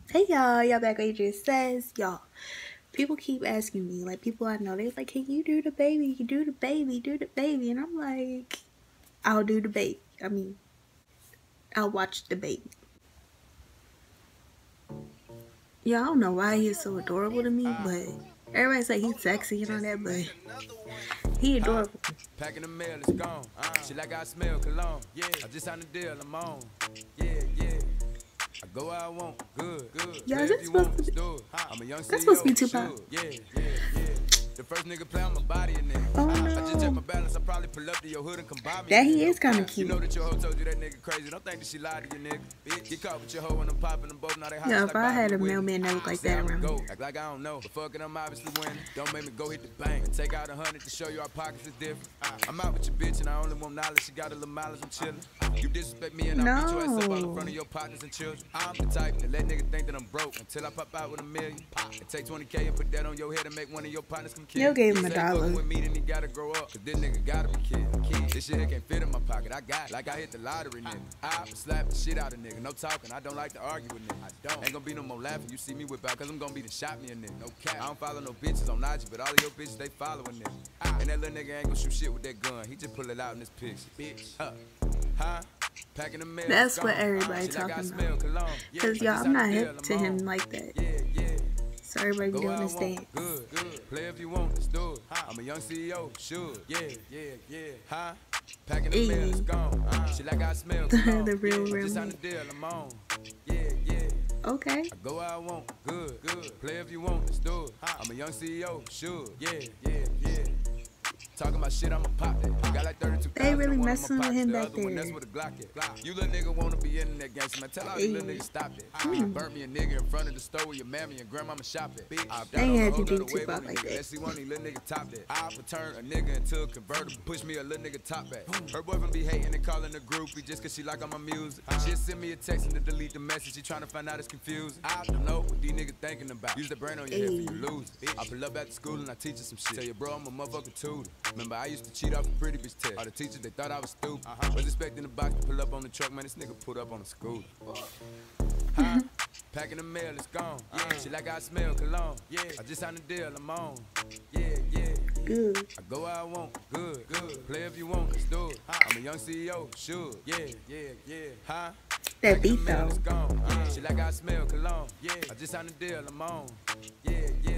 Hey y'all back with Adrian Says. Y'all, people keep asking me, like people I know, they're like, can you do the baby? You do the baby, do the baby. And I'm like, I'll do the baby. I mean, I'll watch the baby. Yeah, I don't know why he's so adorable to me, but everybody say he's sexy and all that, but he adorable. Packing the mail, it's gone. She like I smell cologne. Yeah, I just signed the deal, I'm on. Yeah. I go where I want, good. Yeah, is that supposed to be? I'm a young That's supposed to be Tupac. Yeah. The first nigga play on my body and nigga. Oh I just check no. my balance, I probably pull up to your hood and come by me. That he is kind of You cute. know that your hoe told you that nigga crazy. Don't think that she lied to you, nigga. Bitch, get caught with your hoe when I'm popping them both. Now they hot. Yeah, like if I had a Bobby mailman that looked like that around go. here. Act like I don't know, but fuck it, I'm obviously winning. Don't make me go hit the bank and take out 100 to show you our pockets is different. I'm out with your bitch and I only want knowledge. She got a little mileage, I'm chillin'. You disrespect me and I beat your ass up all in front of your partners and children. I'm the type that let niggas think that I'm broke until I pop out with $1 million. And take 20K and put that on your head and make one of your partners come kill. You gave him He a say fucking dollar. with me, then he gotta grow up. Cause this nigga gotta be kid. This shit here can't fit in my pocket. I got it. Like I hit the lottery, nigga. I slap the shit out of nigga. No talking. I don't like to argue with niggas. I don't. Ain't gonna be no more laughing. You see me whip out, cause I'm gonna be the shot me a nigga. No cap. I don't follow no bitches on IG, but all of your bitches, they following nigga. And that little nigga ain't gonna shoot shit with that gun. He just pull it out in this picture. Bitch. Huh? Packing the mail. That's what everybody talking about. Cause y'all, I'm not hip to him like that. Yeah. So everybody Go doing where I this want, dance. good. Play if you want, let's do it. I'm a young CEO, sure. Yeah. Huh? Packing the mail, it's gone. She like I smell. The real Just me. on the deal, I'm on. Yeah. Okay. I go where I want, good. Play if you want, let's do it. I'm a young CEO, sure. Yeah. Talking about shit, I'ma pop that. Got like 32,000. They really one messing I'ma with pop him the back other one, there. that's what a Glock is. You little nigga wanna be in that gangster, man. Tell all you little niggas stop that. You burnt me a nigga in front of the store where your mammy and grandmama shop at. They ain't had to do Tupac like that. Let's see one of these little nigga top that. I'll turn a nigga into a convertible. Push me a little nigga top back. Her boyfriend be hating and calling a groupie just cause she like all my music. She'll send me a text and to delete the message. She trying to find out it's confusing. I don't know what these niggas thinking about. Use the brain on your head for you lose. I pull up at the school and I teach her some shit. Tell you bro, I'm a motherfucking tutor. Remember I used to cheat off a pretty bitch test. All the teachers, they thought I was stupid. Was expecting the box to pull up on the truck, man. This nigga pulled up on the scooter. Packing the mail, it's gone. She like I smell cologne. I just signed the deal, I'm on. Yeah. Good. I go where I want, good. Play if you want, let's do it. I'm a young CEO, sure. Yeah. Huh? That beat though. It's gone. She like I smell cologne. I just signed the deal, I'm on. Yeah.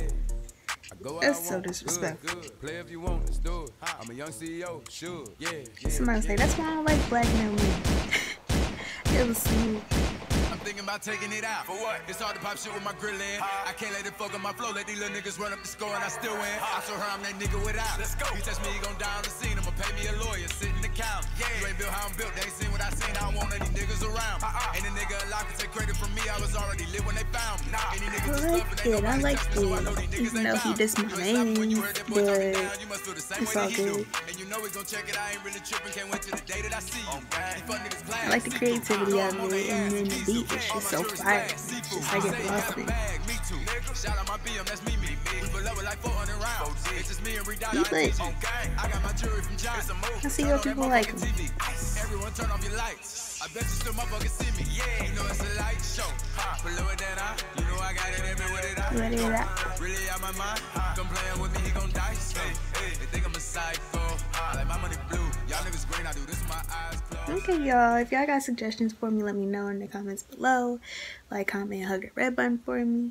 I go where That's I so want, disrespectful. good. Play if you want, let's do it. I'm a young CEO, sure. Yeah. Somebody say that's why I don't like black men. It was smooth. I'm thinking about taking it out. For what? It's hard to pop shit with my grill in. I can't let it fuck on my flow. Let these little niggas run up the score and I still win. I show her I'm that nigga without. Let's go. He touch me, he gon' die on the scene. I'ma pay me a lawyer, sit in the count. Yeah. You ain't built how I'm built. They ain't seen what I seen. I don't want any niggas around. Ain't a nigga alive to take credit from me. I was already lit when they found me. Any niggas just bluffing, ain't I nobody like touch me, so I know it. these niggas Even though ain't he found dissed me. my You ain't stopping when you name, heard that boy talk me but down. You must feel the same it's way all that he do. good. And you know we gon' check it. I ain't really tripping. Can't wait till the day that I see you. These fuck niggas glad. I like the creativity of it, and then the beat is just so fire. It's just like it's blasting. Shout out my BM, that's me. We pull up with like 400 rounds. It's just me and Redot. He lit. I got my jury from John. I see what people like him. Everyone turn off your lights. I bet you still motherfuckers see me. Yeah, you know it's a light show. Pull up with that eye. You know I got it everywhere that I Ready to rap? really out my mind. Come playing with me, he gon' dice. They think I'm a psycho. Like my money blue. Y'all niggas green, I do this with my eyes closed. Okay, y'all. If y'all got suggestions for me, let me know in the comments below. Like, comment, hug the red button for me.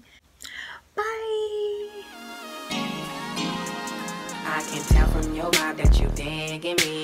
Bye. I can tell from your mouth that you digging me.